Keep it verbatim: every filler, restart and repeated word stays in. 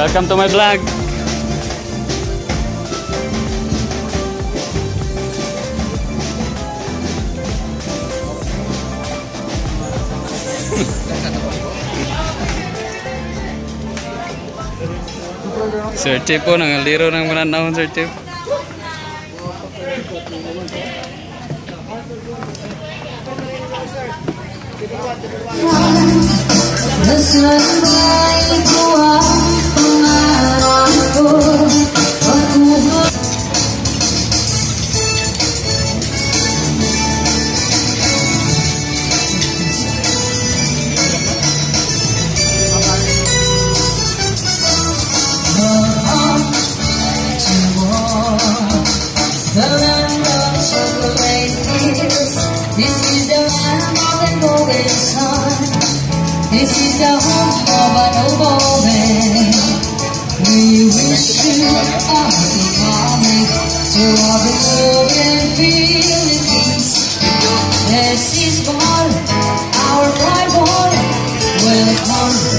Welcome to my vlog. Sir Chief po, nangaliro ng mananahon, Sir Chief. The land of chocolate hills. This is the land of the golden sun. This is the home of a noble man. We wish you a happy coming to our beloved Philippines. This is born, our pride born. Welcome.